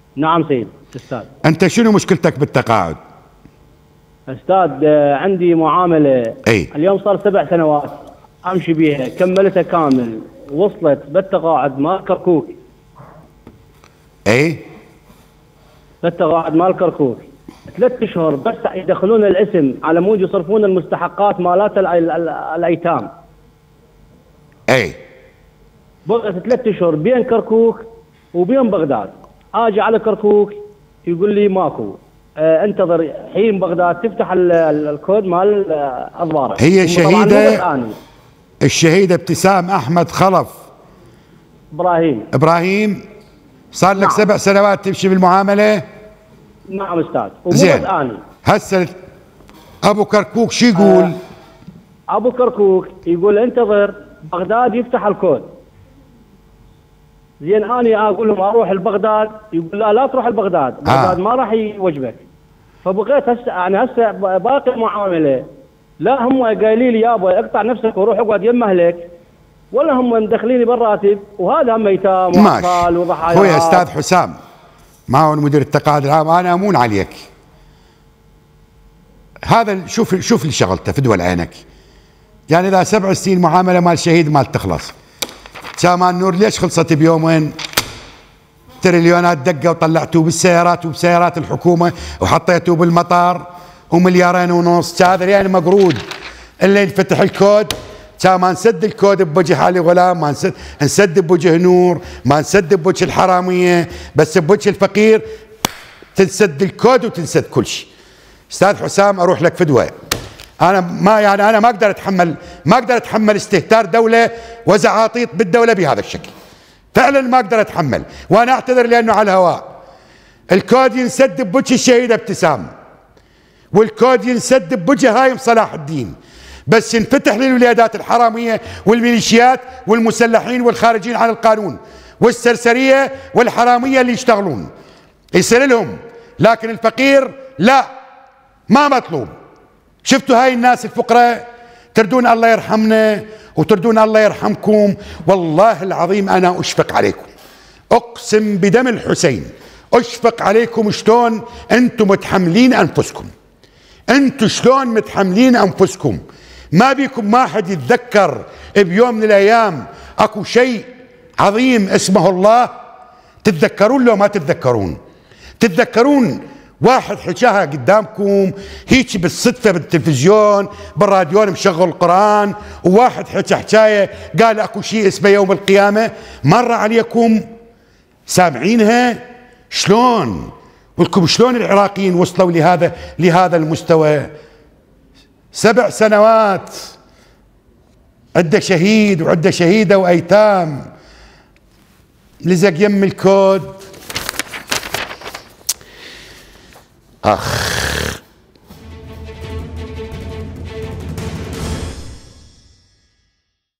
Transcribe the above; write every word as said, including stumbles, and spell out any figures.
نعم سيد استاذ. انت شنو مشكلتك بالتقاعد؟ استاذ عندي معامله اي اليوم صار سبع سنوات امشي بيها، كملتها كامل، وصلت بالتقاعد مال كركوك. اي بالتقاعد مال كركوك ثلاث اشهر بس يدخلون الاسم على مود يصرفون المستحقات مالات الايتام. اي بقت ثلاث اشهر بين كركوك وبين بغداد. اجي على كركوك يقول لي ماكو، آه انتظر حين بغداد تفتح الكود مال اضباره. هي شهيده الشهيده ابتسام احمد خلف ابراهيم ابراهيم صار لك نعم. سبع سنوات تمشي بالمعامله؟ نعم استاذ. زين هسه ابو كركوك شو يقول؟ آه ابو كركوك يقول انتظر بغداد يفتح الكود. زين انا اقول لهم اروح لبغداد، يقول لا لا تروح لبغداد، بغداد آه. ما راح يوجبك. فبقيت هسه يعني هسه باقي المعامله لا هم قايلين لي يابا اقطع نفسك وروح اقعد يم اهلك، ولا هم مدخليني بالراتب، وهذا هم ايتام واطفال وضحايا. هو يا استاذ حسام ما هو مدير التقاعد العام، انا امون عليك. هذا شوف شوف اللي شغلته في دول عينك. يعني اذا سبع سنين معامله مال شهيد مال تخلص. شامان نور ليش خلصت بيومين؟ تريليونات دقه وطلعتوه بالسيارات وبسيارات الحكومه وحطيتوه بالمطار ومليارين ونص. هذا يعني مقرود اللي ينفتح الكود كان ما نسد الكود بوجه علي غلام، ما نسد نسد بوجه نور، ما نسد بوجه الحراميه، بس بوجه الفقير تنسد الكود وتنسد كل شيء. استاذ حسام اروح لك فدوه. انا ما يعني انا ما اقدر اتحمل ما اقدر اتحمل استهتار دوله وزعاطيط بالدوله بهذا الشكل. فعلا ما اقدر اتحمل، وانا اعتذر لانه على الهواء. الكود ينسد بوجه الشهيده ابتسام، والكود ينسد بوجه هايم صلاح الدين، بس ينفتح للولادات الحراميه والميليشيات والمسلحين والخارجين عن القانون والسرسريه والحراميه اللي يشتغلون يصير لهم، لكن الفقير لا، ما مطلوب. شفتوا هاي الناس الفقراء تردون الله يرحمنا وتردون الله يرحمكم. والله العظيم انا اشفق عليكم، اقسم بدم الحسين اشفق عليكم. شلون انتم متحملين انفسكم، انتم شلون متحملين انفسكم. ما بيكم ما حد يتذكر بيوم من الايام اكو شيء عظيم اسمه الله؟ تتذكرون لو ما تتذكرون؟ تتذكرون واحد حكاها قدامكم هيك بالصدفه بالتلفزيون بالراديو مشغل القران، وواحد حكى حكايه قال اكو شيء اسمه يوم القيامه؟ مر عليكم سامعينها؟ شلون؟ ولكم شلون العراقيين وصلوا لهذا لهذا المستوى؟ سبع سنوات عده شهيد وعده شهيده وايتام لزق يم الكود. اخ